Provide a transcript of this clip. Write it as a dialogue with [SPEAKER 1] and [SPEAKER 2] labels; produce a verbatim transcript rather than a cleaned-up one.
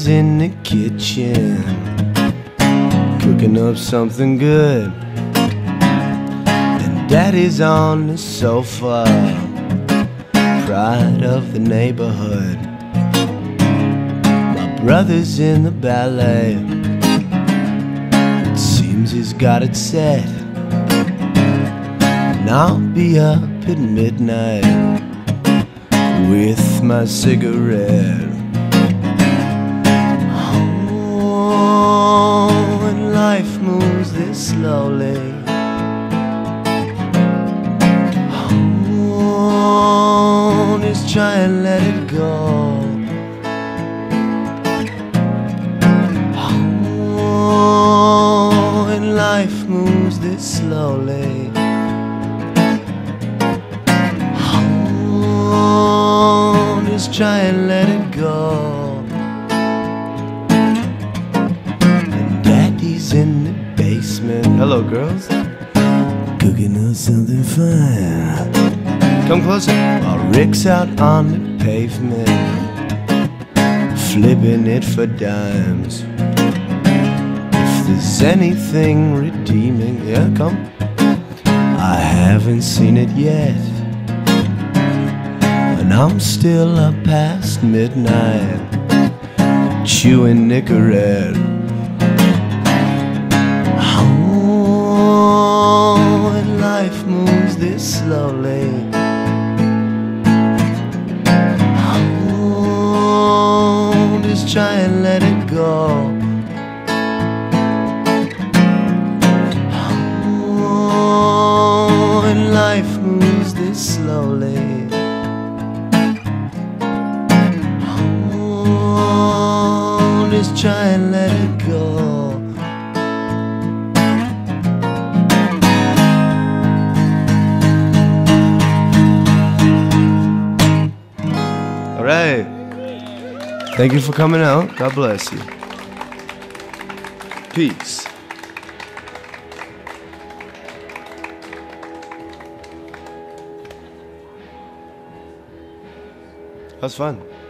[SPEAKER 1] in the kitchen, cooking up something good, and Daddy's on the sofa, pride of the neighborhood. My brother's in the ballet, it seems he's got it set, and I'll be up at midnight with my cigarette. Oh, and life moves this slowly. Oh, just try and let it go. Oh, and life moves this slowly. Oh, just try and let it go. In the basement. Hello, girls. Cooking up something fine. Come closer. While Rick's out on the pavement, flipping it for dimes. If there's anything redeeming, yeah, come. I haven't seen it yet, and I'm still up past midnight, chewing Nicorette. Life moves this slowly. Oh, just try and let it go. Oh, and life moves this slowly. Oh, just try and let it go. Right. Thank you for coming out. God bless you. Peace. That was fun.